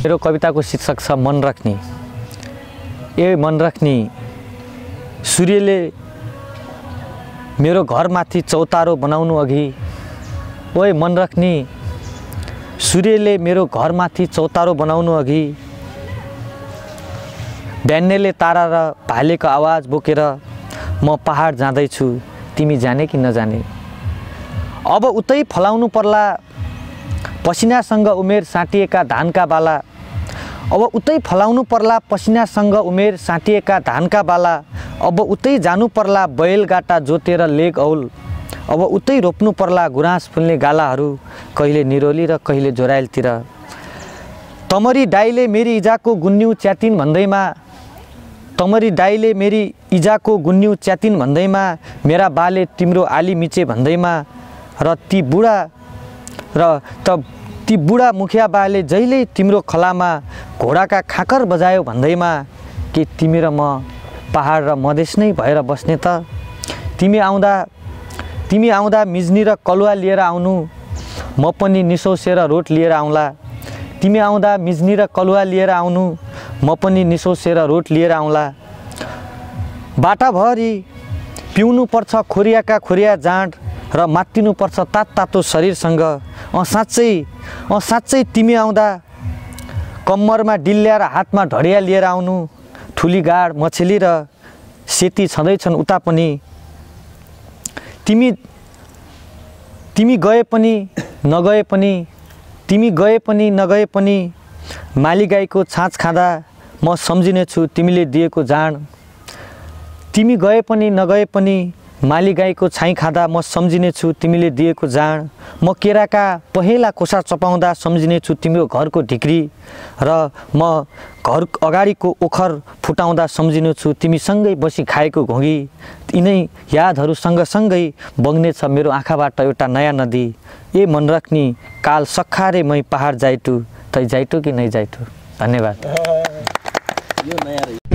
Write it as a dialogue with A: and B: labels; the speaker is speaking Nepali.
A: मेरो कविताको शीर्षक छ मन राख्ने। ए मन राख्ने, सूर्यले मेरो घरमाथि चौतारो बनाउनु अघि, ओए मन राख्ने, सूर्यले मेरो घरमाथि चौतारो बनाउनु अघि बिहानले तारा र भालेको आवाज बोकेर म पहाड जाँदैछु, तिमी जाने कि नजाने। अब उतै फलाउनु पर्ला पसिनासँग उमेर साटिएका धानका बाला, अब उतै फलाउनु पर्ला पसिनासँग उमेर साटिएका धानका बाला, अब उतै जानु पर्ला बैलगाटा जोतेर लेग औल, अब उतै रोप्नु पर्ला गुराँस फुल्ने गालाहरू कहिले निरोली र कहिले जोराइलतिर। तमरी दाइले मेरी इजाको गुन्यु च्यातिन भन्दैमा, तमरी दाइले मेरी इजाको गुन्यु च्यातिन भन्दैमा, मेरा बाले तिम्रो आली मिचे भन्दैमा, र ती बुढा मुखिया बाले जहिले तिम्रो खलामा घोडाका खाकर बजायो भन्दैमा, के तिमी र म पहाड र मधेस नै भएर बस्ने त। तिमी आउँदा मिज्नी र कलुवा लिएर आउनु, म पनि निसौसेर रोट लिएर आउँला। तिमी आउँदा मिज्नी र कलुवा लिएर आउनु, म पनि निसौसेर रोट लिएर आउँला। बाटाभरि पिउनु पर्छ खोरियाका खोरिया जाँड र मात्तिनु पर्छ तातो शरीरसँग। साँच्चै तिमी आउँदा कम्मरमा डिल्याएर हातमा ढडिया लिएर आउनु, ठुली गाड मछली र सेती छँदैछन् उता पनि। तिमी गए पनि नगए पनि, तिमी गए पनि नगए पनि, मालीगाईको छाँच खाँदा म सम्झिनेछु तिमीले दिएको जाँड। तिमी गए पनि नगए पनि, मालीगाईको छाई खाँदा म सम्झिनेछु तिमीले दिएको जाँड। म केराका पहेँला कोसा चपाउँदा सम्झिनेछु तिम्रो घरको ढिक्री, र म घर अगाडिको ओखर फुटाउँदा सम्झिनेछु तिमीसँगै बसी खाएको घोगी। यिनै यादहरू सँगसँगै बग्नेछ मेरो आँखाबाट एउटा नयाँ नदी। ए मन राख्ने, काल सखारे मै पहाड जाइटु, तै जाइटु कि नै जाइटु। धन्यवाद।